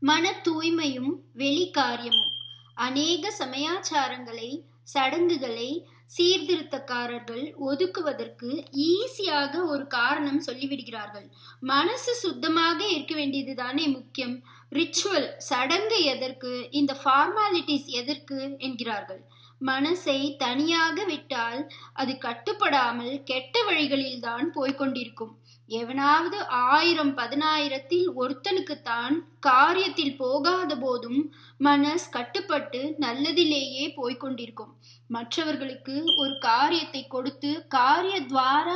மன தூய்மையும் வெளிக்காரியமும். அநேக சமயாச்சாரங்களை, சடங்குகளை சீர்திருத்தக்காரர்கள் ஒதுக்குவதற்கு ஈஸியாக ஒரு காரணம் சொல்லிவிடுகிறார்கள். மனசு சுத்தமாக இருக்க வேண்டியது தானே முக்கியம். ரிச்சுவல், சடங்கு எதற்கு, இந்த ஃபார்மாலிட்டிஸ் எதற்கு என்கிறார்கள். மனசை தனியாக விட்டால் அது கட்டுப்படாமல் கெட்ட வழிகளில் தான் போய்கொண்டிருக்கும். எவனாவது 1000 10,000த்தில் ஒருத்தனுக்குத்தான் காரியத்தில் போகாத போதும் மனஸ் கட்டுப்பட்டு நல்லதிலேயே போய்கொண்டிருக்கும். மற்றவர்களுக்கு ஒரு காரியத்தை கொடுத்து காரியத்வாரா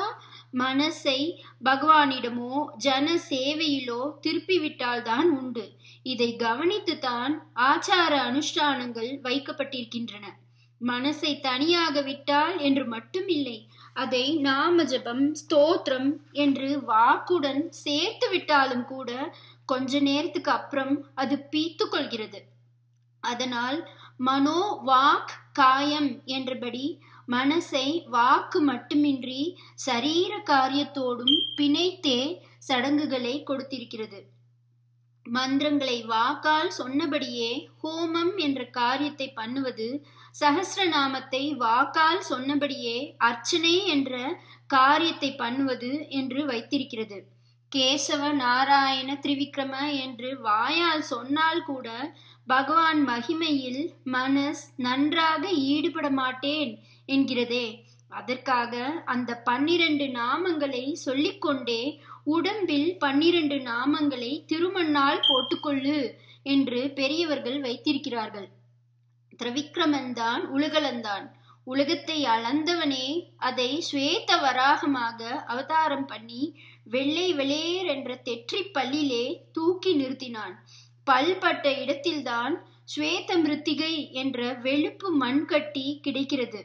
மனசை பகவானிடமோ ஜன சேவையிலோ திருப்பிவிட்டால்தான் உண்டு. இதை கவனித்துத்தான் ஆச்சார அனுஷ்டானங்கள் வைக்கப்பட்டிருக்கின்றன. மனசை தனியாக விட்டால் என்று மட்டும் இல்லை, அதை நாம ஜபம், ஸ்தோத்திரம் என்று வாக்குடன் சேர்த்து விட்டாலும் கூட கொஞ்ச நேரத்துக்கு அப்புறம் அது பீத்து கொள்கிறது. அதனால் மனோ வாக் காயம் என்றபடி மனசை வாக்கு மட்டுமின்றி சரீர காரியத்தோடும் பிணைத்தே சடங்குகளை கொடுத்திருக்கிறது. மந்திரங்களை வாக்கால் சொன்னபடியே ஹோமம் என்ற காரியத்தை பண்ணுவது, சஹஸ்ரநாமத்தை வாக்கால் சொன்னபடியே அர்ச்சனை என்ற காரியத்தை பண்ணுவது என்று வைத்திருக்கிறது. கேசவ நாராயண திரிவிக்ரம என்று வாயால் சொன்னால் கூட பகவான் மகிமையில் மனஸ் நன்றாக ஈடுபட மாட்டேன் என்கிறதே. அதற்காக அந்த 12 நாமங்களை சொல்லிக்கொண்டே உடம்பில் 12 நாமங்களை திருமண்ணால் போட்டுக்கொள்ளு என்று பெரியவர்கள் வைத்திருக்கிறார்கள். திரிவிக்ரமன்தான் உலகளந்தான். உலகத்தை அளந்தவனே அதை ஸ்வேத வராகமாக அவதாரம் பண்ணி வெள்ளை வெளேர் என்ற தெற்றி பல்லிலே தூக்கி நிறுத்தினான். பல்பட்ட இடத்தில்தான் ஸ்வேத மிருத்திகை என்ற வெளுப்பு மண்கட்டி கிடைக்கிறது.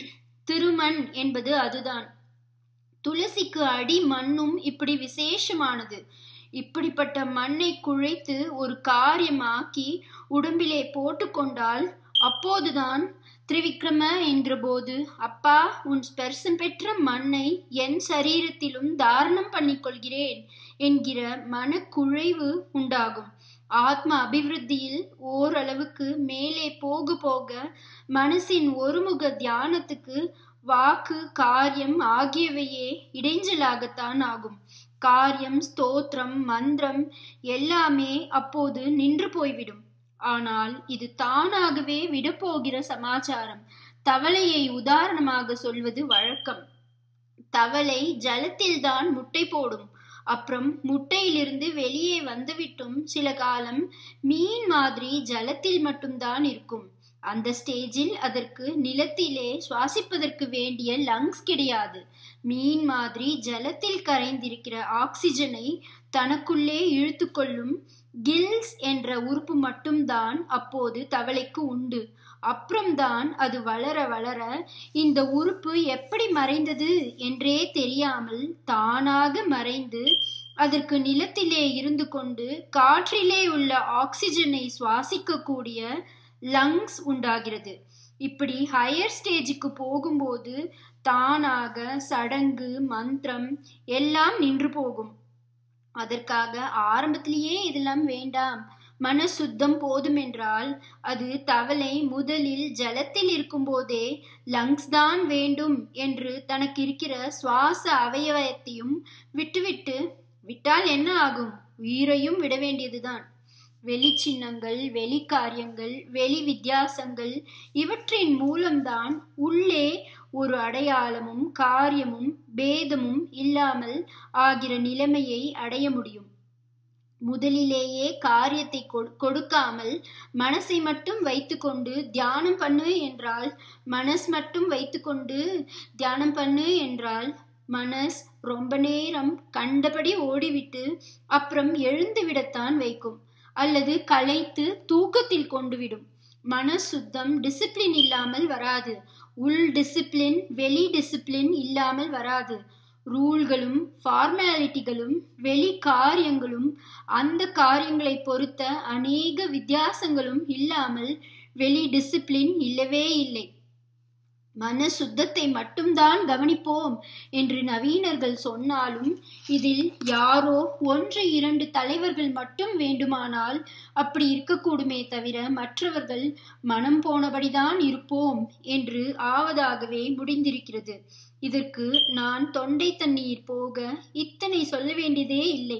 திருமண் என்பது அதுதான். துளசிக்கு அடி மண்ணும் இப்படி விசேஷமானது. இப்படிப்பட்ட மண்ணை குழைத்து ஒரு காரியமாக்கி உடம்பிலே போட்டுக்கொண்டால் அப்போதுதான் திரிவிக்ரம என்கிற போது, அப்பா உன் ஸ்பர்சம் பெற்ற மண்ணை என் சரீரத்திலும் தாரணம் பண்ணிக்கொள்கிறேன் என்கிற மனக்குழைவு உண்டாகும். ஆத்ம அபிவிருத்தியில் ஓரளவுக்கு மேலே போக போக மனசின் ஒருமுக தியானத்துக்கு வாக்கு, காரியம் ஆகியவையே இடைஞ்சலாகத்தான் ஆகும். காரியம், ஸ்தோத்திரம், மந்திரம் எல்லாமே அப்போது நின்று போய்விடும். ஆனால் இது தானாகவே விடப்போகிற சமாச்சாரம். தவளையை உதாரணமாக சொல்வது வழக்கம். தவளை ஜலத்தில்தான் முட்டை போடும். அப்புறம் முட்டையிலிருந்து வெளியே வந்துவிட்டும் சில காலம் மீன் மாதிரி ஜலத்தில் மட்டும்தான் இருக்கும். அந்த ஸ்டேஜில் அதற்கு நிலத்திலே சுவாசிப்பதற்கு வேண்டிய லங்ஸ் கிடையாது. மீன் மாதிரி ஜலத்தில் கரைந்திருக்கிற ஆக்சிஜனை தனக்குள்ளே இழுத்து கொள்ளும் கில்ஸ் என்ற உறுப்பு மட்டும்தான் அப்போது தவளைக்கு உண்டு. அப்புறம்தான் அது வளர வளர இந்த உறுப்பு எப்படி மறைந்தது என்றே தெரியாமல் தானாக மறைந்து அதற்கு நிலத்திலே இருந்து கொண்டு காற்றிலே உள்ள ஆக்சிஜனை சுவாசிக்கக்கூடிய லங்ஸ் உண்டாகிறது. இப்படி ஹையர் ஸ்டேஜுக்கு போகும்போது தானாக சடங்கு, மந்திரம் எல்லாம் நின்று போகும். அதற்காக ஆரம்பத்திலேயே இதெல்லாம் வேண்டாம், மன சுத்தம் போதும் என்றால் அது தவளை முதலில் ஜலத்தில் இருக்கும் போதே லங்ஸ் தான் வேண்டும் என்று தனக்கு இருக்கிற சுவாச அவயவத்தையும் விட்டால் என்ன ஆகும்? உயிரையும் விட வேண்டியதுதான். வெளி சின்னங்கள், வெளி காரியங்கள், வெளி வித்தியாசங்கள் இவற்றின் மூலம்தான் உள்ளே ஒரு அடையாளமும் காரியமும் பேதமும் இல்லாமல் ஆகிற நிலைமையை அடைய முடியும். முதலிலேயே காரியத்தை கொடுக்காமல் மனசை மட்டும் வைத்துக்கொண்டு தியானம் பண்ணு என்றால், மனஸ் மட்டும் வைத்துக்கொண்டு தியானம் பண்ணு என்றால் மனஸ் ரொம்ப நேரம் கண்டபடி ஓடிவிட்டு அப்புறம் எழுந்து விடத்தான் வைக்கும். அல்லது களைத்து தூக்கத்தில் கொண்டு விடும். மன சுத்தம் டிசிப்ளின் இல்லாமல் வராது. உள் டிசிப்ளின், வெளி டிசிப்ளின் இல்லாமல் வராது. ரூல்களும் ஃபார்மாலிட்டிகளும் வெளி காரியங்களும் அந்த காரியங்களை பொறுத்த அநேக வித்தியாசங்களும் இல்லாமல் வெளி டிசிப்ளின் இல்லவே இல்லை. மன சுத்தத்தை மட்டும்தான் கவனிப்போம் என்று நவீனர்கள் சொன்னாலும் இதில் யாரோ 1-2 தலைவர்கள் மட்டும் வேண்டுமானால் அப்படி இருக்கக்கூடுமே தவிர மற்றவர்கள் மனம் போனபடிதான் இருப்போம் என்று ஆவதாகவே முடிந்திருக்கிறது. இதற்கு நான் தொண்டை தண்ணீர் போக இத்தனை சொல்ல வேண்டியதே இல்லை.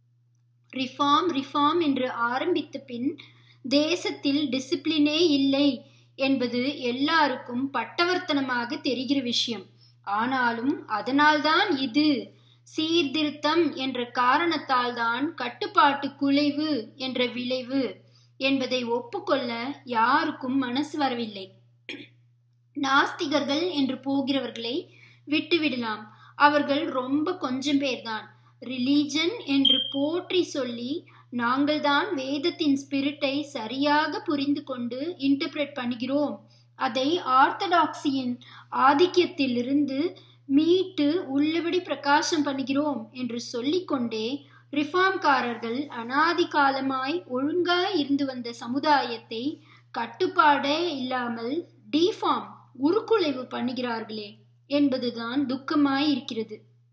ரிஃபார்ம் ரிஃபார்ம் என்று ஆரம்பித்த பின் தேசத்தில் டிசிப்ளினே இல்லை என்பது எல்லாருக்கும் பட்டவர்த்தனமாக தெரிகிற விஷயம். ஆனாலும் அதனால்தான் இது சீர்திருத்தம் என்ற காரணத்தால் தான் கட்டுப்பாட்டு குலைவு என்ற விளைவு என்பதை ஒப்புக்கொள்ள யாருக்கும் மனசு வரவில்லை. நாஸ்திகர்கள் என்று போகிறவர்களை விட்டுவிடலாம். அவர்கள் ரொம்ப கொஞ்சம் பேர்தான். ரிலீஜன் என்று போற்றி சொல்லி நாங்கள் தான் வேதத்தின் ஸ்பிரிட்டை சரியாக புரிந்து கொண்டு இன்டர்பிரேட் பண்ணுகிறோம், அதை ஆர்த்தடாக்சியின் ஆதிக்கத்திலிருந்து மீட்டு உள்ளபடி பிரகாசம் பண்ணுகிறோம் என்று சொல்லிக்கொண்டே ரிஃபார்ம்காரர்கள் அனாதி காலமாய் ஒழுங்காய் இருந்து வந்த சமுதாயத்தை கட்டுப்பாடே இல்லாமல் டிஃபார்ம் உருக்குலைவு பண்ணுகிறார்களே என்பதுதான் துக்கமாய் இருக்கிறது.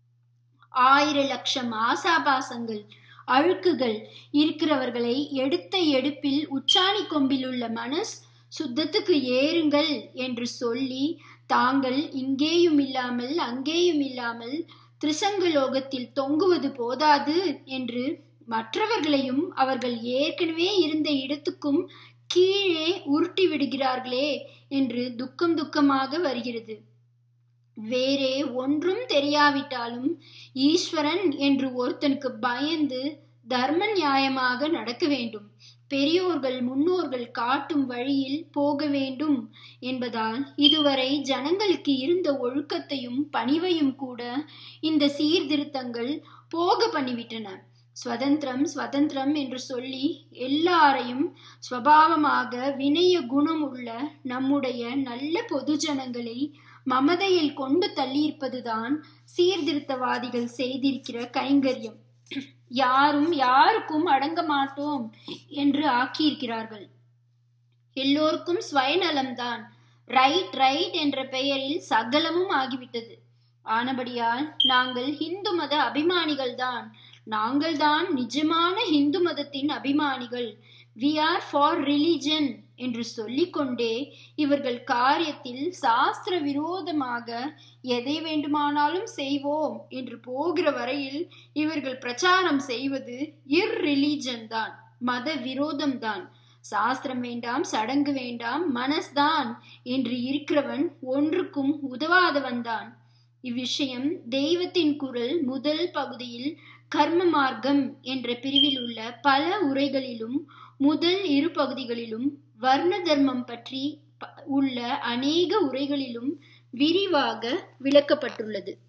1000 லட்சம் ஆசாபாசங்கள் அழுக்குகள் இருக்கிறவர்களை எடுத்த எடுப்பில் உச்சாணி கொம்பில் உள்ள மனஸ் சுத்தத்துக்கு ஏறுங்கள் என்று சொல்லி தாங்கள் இங்கேயும் இல்லாமல் அங்கேயும் இல்லாமல் திரிசங்கலோகத்தில் தொங்குவது போதாது என்று மற்றவர்களையும் அவர்கள் ஏற்கனவே இருந்த இடத்துக்கும் கீழே உருட்டி விடுகிறார்களே என்று துக்கமாக வருகிறது. வேறே ஒன்றும் தெரியாவிட்டாலும் ஈஸ்வரன் என்று ஒருத்தனுக்கு பயந்து தர்ம நியாயமாக நடக்க வேண்டும், பெரியோர்கள் முன்னோர்கள் காட்டும் வழியில் போக வேண்டும் என்பதால் இதுவரை ஜனங்களுக்கு இருந்த ஒழுக்கத்தையும் பணிவையும் கூட இந்த சீர்திருத்தங்கள் போக பண்ணிவிட்டன. ஸ்வதந்திரம் என்று சொல்லி எல்லாரையும் ஸ்வபாவமாக வினய குணம் உள்ள நம்முடைய நல்ல பொதுஜனங்களை மமதையில் கொண்டு தள்ளியிருப்பதுதான் சீர்திருத்தவாதிகள் செய்திருக்கிற கைங்கரியம். யாரும் யாருக்கும் அடங்க மாட்டோம் என்று ஆக்கியிருக்கிறார்கள். எல்லோருக்கும் சுயநலம்தான். ரைட் என்ற பெயரில் சகலமும் ஆகிவிட்டது. ஆனபடியால் நாங்கள் இந்து மத அபிமானிகள் தான். நாங்கள் தான் நிஜமான இந்து மதத்தின் அபிமானிகள். We are for religion என்று சொல்லிக்கொண்டே இவர்கள் காரியத்தில் சாஸ்திர விரோதமாக எதை வேண்டுமானாலும் செய்வோம் என்று போகிற வரையில் இவர்கள் பிரச்சாரம் செய்வது இர்ரிலீஜன் தான், மத விரோதம் தான். சாஸ்திரம் வேண்டாம், சடங்கு வேண்டாம், மனஸ்தான் என்று இருக்கிறவன் ஒன்றுக்கும் உதவாதவன் தான். இவ்விஷயம் தெய்வத்தின் குரல் முதல் பகுதியில் கர்ம மார்க்கம் என்ற பிரிவில் உள்ள பல உரைகளிலும் முதல் 2 பகுதிகளிலும் வர்ண தர்மம் பற்றி உள்ள அநேக உரைகளிலும் விரிவாக விளக்கப்பட்டுள்ளது.